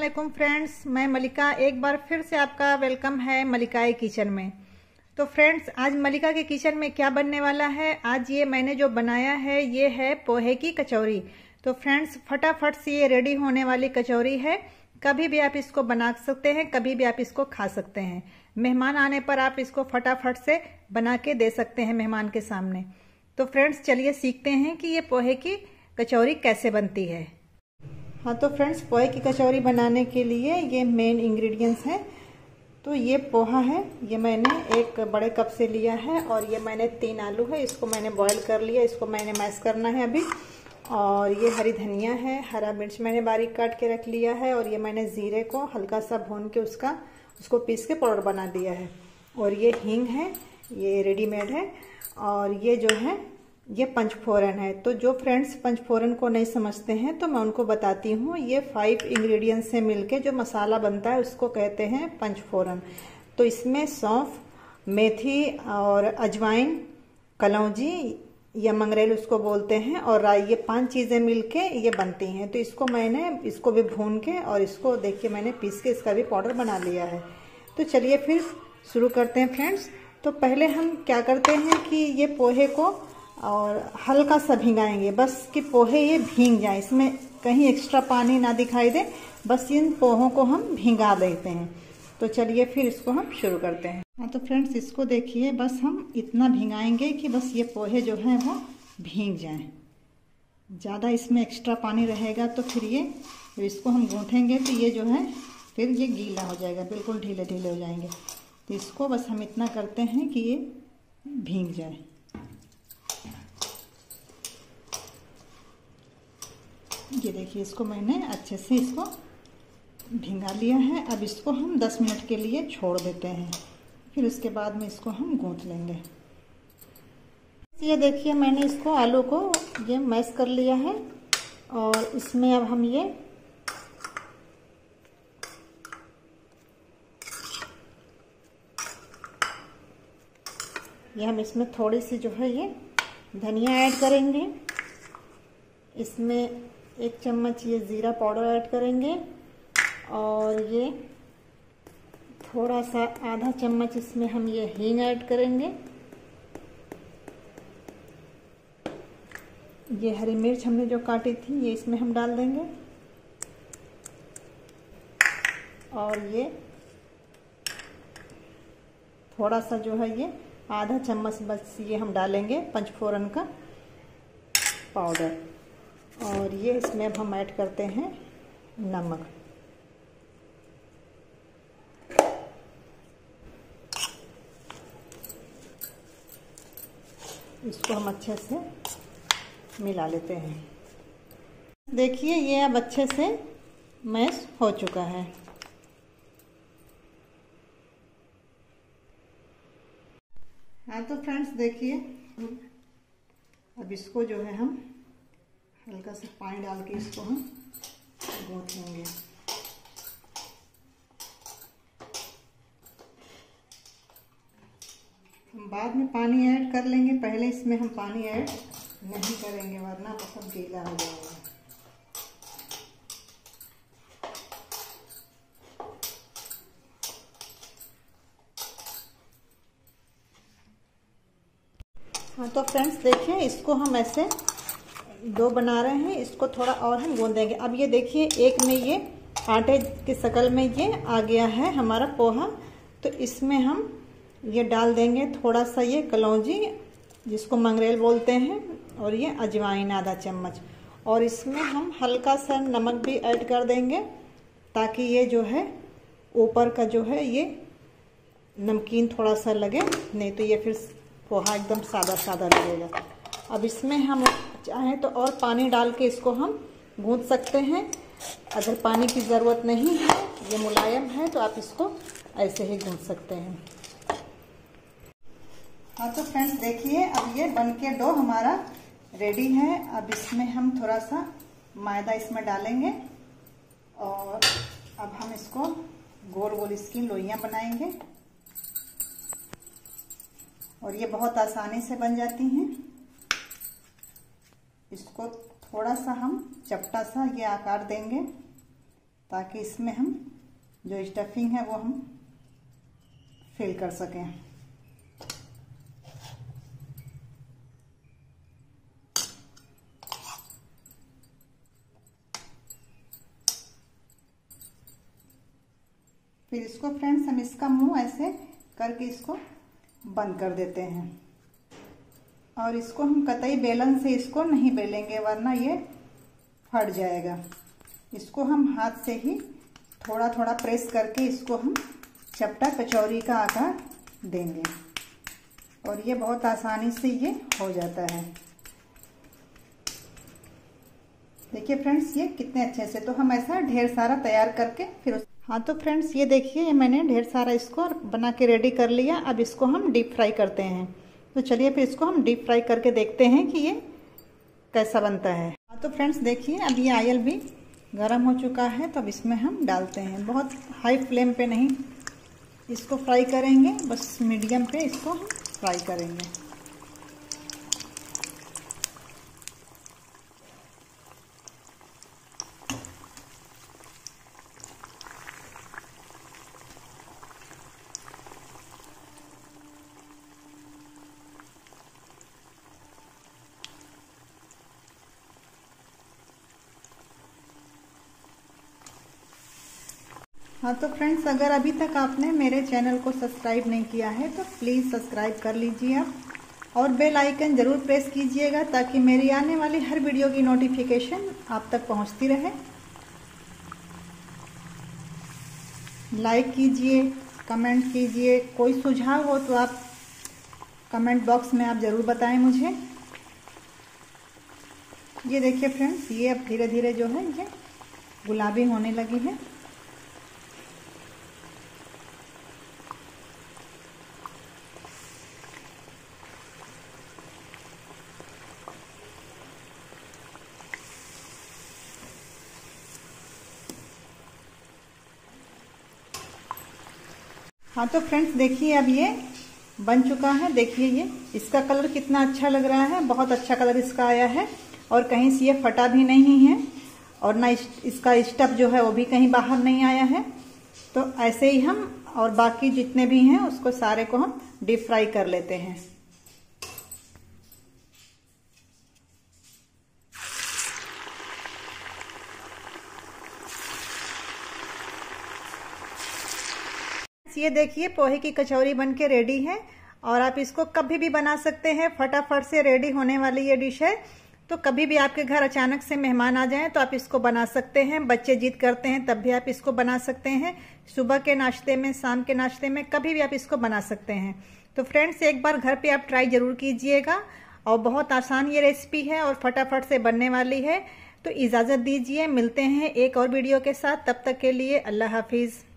वालेकुम फ्रेंड्स, मैं मलिका। एक बार फिर से आपका वेलकम है मलिकाए किचन में। तो फ्रेंड्स, आज मलिका के किचन में क्या बनने वाला है, आज ये मैंने जो बनाया है ये है पोहे की कचौरी। तो फ्रेंड्स, फटाफट से ये रेडी होने वाली कचौरी है। कभी भी आप इसको बना सकते हैं, कभी भी आप इसको खा सकते हैं। मेहमान आने पर आप इसको फटाफट से बना के दे सकते हैं मेहमान के सामने। तो फ्रेंड्स, चलिए सीखते हैं कि ये पोहे की कचौरी कैसे बनती है। हाँ, तो फ्रेंड्स, पोहे की कचौरी बनाने के लिए ये मेन इंग्रेडिएंट्स हैं। तो ये पोहा है, ये मैंने एक बड़े कप से लिया है, और ये मैंने 3 आलू है, इसको मैंने बॉईल कर लिया, इसको मैंने मैश करना है अभी। और ये हरी धनिया है, हरा मिर्च मैंने बारीक काट के रख लिया है, और ये मैंने जीरे को हल्का सा भून के उसको पीस के पाउडर बना दिया है। और ये हींग है, ये रेडीमेड है। और ये जो है ये पंचफोरन है। तो जो फ्रेंड्स पंचफोरन को नहीं समझते हैं तो मैं उनको बताती हूँ। ये 5 इंग्रेडिएंट्स से मिलके जो मसाला बनता है उसको कहते हैं पंचफोरन। तो इसमें सौंफ, मेथी और अजवाइन, कलौंजी या मंगरेल उसको बोलते हैं, और राई, ये 5 चीज़ें मिलके ये बनती हैं। तो इसको भी भून के और इसको देखिए मैंने पीस के इसका भी पाउडर बना लिया है। तो चलिए फिर शुरू करते हैं फ्रेंड्स। तो पहले हम क्या करते हैं कि ये पोहे को और हल्का सा भिंगाएंगे, बस कि पोहे ये भींग जाए, इसमें कहीं एक्स्ट्रा पानी ना दिखाई दे, बस इन पोहों को हम भिंगा देते हैं। तो चलिए फिर इसको हम शुरू करते हैं। हाँ, तो फ्रेंड्स, इसको देखिए, बस हम इतना भिंगाएंगे कि बस ये पोहे जो हैं वो भींग जाएं। ज़्यादा इसमें एक्स्ट्रा पानी रहेगा तो फिर इसको हम गूँथेंगे तो ये जो है फिर ये गीला हो जाएगा, बिल्कुल ढीले ढीले हो जाएंगे। तो इसको बस हम इतना करते हैं कि ये भींग जाए। ये देखिए, इसको मैंने अच्छे से इसको भिंगा लिया है। अब इसको हम 10 मिनट के लिए छोड़ देते हैं, फिर उसके बाद में इसको हम गूंथ लेंगे। ये देखिए, मैंने इसको आलू को ये मैश कर लिया है, और इसमें अब हम ये हम इसमें थोड़ी सी जो है ये धनिया ऐड करेंगे। इसमें 1 चम्मच ये ज़ीरा पाउडर ऐड करेंगे, और ये थोड़ा सा आधा चम्मच इसमें हम ये हींग ऐड करेंगे। ये हरी मिर्च हमने जो काटी थी ये इसमें हम डाल देंगे, और ये थोड़ा सा जो है ये आधा चम्मच बस ये हम डालेंगे पंचफोरन का पाउडर। और ये इसमें अब हम ऐड करते हैं नमक। इसको हम अच्छे से मिला लेते हैं। देखिए, ये अब अच्छे से मैश हो चुका है। हाँ, तो फ्रेंड्स देखिए, अब इसको जो है हम हल्का सा पानी डाल के इसको हम गूंथ लेंगे। हम बाद में पानी ऐड कर लेंगे, पहले इसमें हम पानी ऐड नहीं करेंगे, वरना बहुत गीला हो जाएगा। हाँ, तो फ्रेंड्स देखिए, इसको हम ऐसे डो बना रहे हैं, इसको थोड़ा और हम गूंथ देंगे। अब ये देखिए, एक में ये आटे की शक्ल में ये आ गया है हमारा पोहा। तो इसमें हम ये डाल देंगे थोड़ा सा ये कलौंजी, जिसको मंगरेल बोलते हैं, और ये अजवाइन आधा चम्मच, और इसमें हम हल्का सा नमक भी ऐड कर देंगे, ताकि ये जो है ऊपर का जो है ये नमकीन थोड़ा सा लगे, नहीं तो ये फिर पोहा एकदम सादा सादा लगेगा। अब इसमें हम चाहें तो और पानी डाल के इसको हम गूंथ सकते हैं। अगर पानी की ज़रूरत नहीं है, ये मुलायम है, तो आप इसको ऐसे ही गूंथ सकते हैं। हाँ, तो फ्रेंड्स देखिए, अब ये बनके डो हमारा रेडी है। अब इसमें हम थोड़ा सा मैदा इसमें डालेंगे, और अब हम इसको गोल गोल इसकी लोइयां बनाएंगे, और ये बहुत आसानी से बन जाती हैं। इसको थोड़ा सा हम चपटा सा ये आकार देंगे, ताकि इसमें हम जो स्टफिंग है वो हम फिल कर सकें। फिर इसको फ्रेंड्स हम इसका मुंह ऐसे करके इसको बंद कर देते हैं और इसको हम कतई बेलन से इसको नहीं बेलेंगे वरना ये फट जाएगा। इसको हम हाथ से ही थोड़ा थोड़ा प्रेस करके इसको हम चपटा कचौरी का आकार देंगे और ये बहुत आसानी से ये हो जाता है। देखिए फ्रेंड्स ये कितने अच्छे से, तो हम ऐसा ढेर सारा तैयार करके फिर हाँ तो फ्रेंड्स ये देखिए ये मैंने ढेर सारा इसको बना के रेडी कर लिया। अब इसको हम डीप फ्राई करते हैं। तो चलिए फिर इसको हम डीप फ्राई करके देखते हैं कि ये कैसा बनता है। हाँ तो फ्रेंड्स देखिए अब ये ऑयल भी गर्म हो चुका है, तो अब इसमें हम डालते हैं। बहुत हाई फ्लेम पे नहीं इसको फ्राई करेंगे, बस मीडियम पे इसको हम फ्राई करेंगे। हाँ तो फ्रेंड्स अगर अभी तक आपने मेरे चैनल को सब्सक्राइब नहीं किया है तो प्लीज़ सब्सक्राइब कर लीजिए आप, और बेल आइकन ज़रूर प्रेस कीजिएगा ताकि मेरी आने वाली हर वीडियो की नोटिफिकेशन आप तक पहुंचती रहे। लाइक कीजिए, कमेंट कीजिए, कोई सुझाव हो तो आप कमेंट बॉक्स में आप ज़रूर बताएं मुझे। ये देखिए फ्रेंड्स ये अब धीरे धीरे जो है ये गुलाबी होने लगी है। हाँ तो फ्रेंड्स देखिए अब ये बन चुका है। देखिए ये इसका कलर कितना अच्छा लग रहा है, बहुत अच्छा कलर इसका आया है और कहीं से ये फटा भी नहीं है और ना इसका स्टफ जो है वो भी कहीं बाहर नहीं आया है। तो ऐसे ही हम और बाकी जितने भी हैं उसको सारे को हम डीप फ्राई कर लेते हैं। ये देखिए पोहे की कचौरी बनके रेडी है और आप इसको कभी भी बना सकते हैं। फटाफट से रेडी होने वाली ये डिश है, तो कभी भी आपके घर अचानक से मेहमान आ जाएं तो आप इसको बना सकते हैं। बच्चे जिद करते हैं तब भी आप इसको बना सकते हैं। सुबह के नाश्ते में, शाम के नाश्ते में, कभी भी आप इसको बना सकते हैं। तो फ्रेंड्स एक बार घर पे आप ट्राई जरूर कीजिएगा और बहुत आसान ये रेसिपी है और फटाफट से बनने वाली है। तो इजाज़त दीजिए, मिलते हैं एक और वीडियो के साथ। तब तक के लिए अल्लाह हाफिज़।